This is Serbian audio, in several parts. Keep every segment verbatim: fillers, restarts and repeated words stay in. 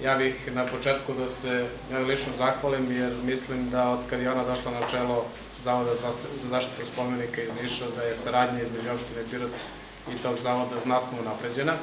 Ja bih na početku da se lično zahvalim, jer mislim da od kad je ona došla na čelo Zavoda za zaštitu spomenika iz Niša, da je saradnja između opštine Pirot i tog zavoda znatno unapređena.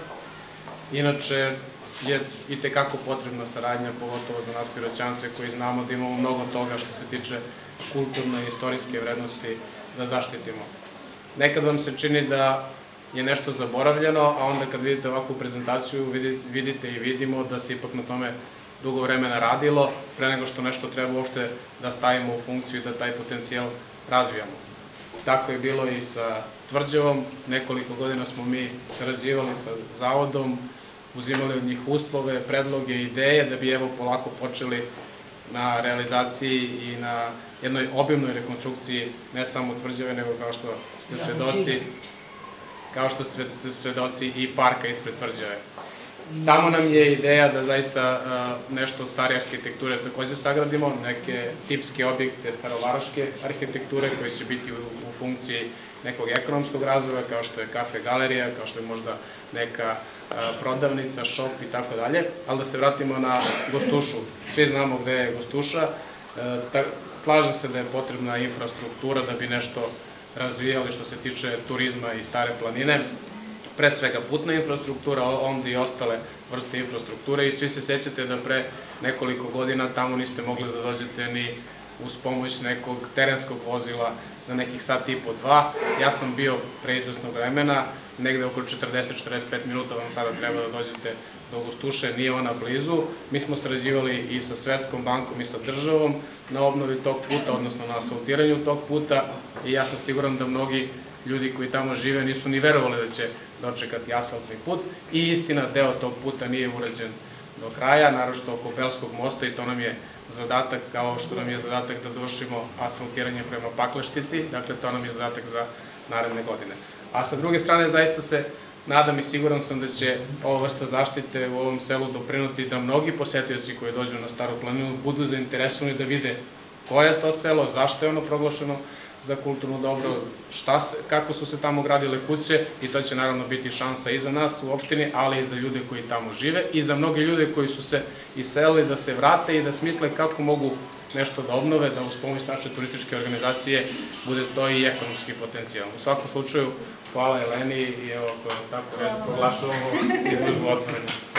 Inače, je i tekako potrebna saradnja, pogotovo za nas Piroćance koji znamo da imamo mnogo toga što se tiče kulturne i istorijske vrednosti da zaštitimo. Nekad vam se čini da je nešto zaboravljeno, a onda kad vidite ovakvu prezentaciju vidite i vidimo da se ipak na tome dugo vremena radilo, pre nego što nešto treba uopšte da stavimo u funkciju i da taj potencijal razvijamo. Tako je bilo i sa Tvrđavom, nekoliko godina smo mi sarađivali sa zavodom, uzimali od njih uslove, predloge, ideje, da bi evo polako počeli na realizaciji i na jednoj obimnoj rekonstrukciji ne samo Tvrđave, nego kao što ste svedoci, kao što ste svedoci i parka ispred Tvrđave. Tamo nam je ideja da zaista nešto starije arhitekture takođe sagradimo, neke tipske objekte starovaroške arhitekture koje će biti u funkciji nekog ekonomskog razvoja, kao što je kafe galerija, kao što je možda neka prodavnica, šop i tako dalje, ali da se vratimo na Gostušu. Svi znamo gde je Gostuša, slažem se da je potrebna infrastruktura da bi nešto razvijali što se tiče turizma i Stare planine, pre svega putna infrastruktura, onda i ostale vrste infrastrukture i svi se sećate da pre nekoliko godina tamo niste mogli da dođete ni uz pomoć nekog terenskog vozila za nekih sat i po dva. Ja sam bio pre izvesnog vremena, negde oko četrdeset do četrdeset pet minuta vam sada treba da dođete do Gostuše, nije ona blizu. Mi smo sarađivali i sa Svetskom bankom i sa državom na obnovi tog puta, odnosno na asfaltiranju tog puta i ja sam siguran da mnogi ljudi koji tamo žive nisu ni verovali da će dočekati asfaltni put i istina, deo tog puta nije urađen do kraja, naročito oko Belskog mosta i to nam je zadatak, kao što nam je zadatak da dovršimo asfaltiranje prema Pakleštici, dakle to nam je zadatak za naredne godine. A sa druge strane, zaista se nadam i siguran sam da će ova vrsta zaštite u ovom selu doprinuti da mnogi posetioci koji dođu na Staru planinu budu zainteresovani da vide koje je to selo, zašto je ono proglašeno za kulturno dobro, kako su se tamo gradile kuće i to će naravno biti šansa i za nas u opštini, ali i za ljude koji tamo žive i za mnoge ljude koji su se iselili da se vrate i da smisle kako mogu nešto da obnove, da uz pomoć naše turističke organizacije bude to i ekonomski potencijal. U svakom slučaju, hvala Eleni i evo, tako red, proglašavamo izložbu otvorenu.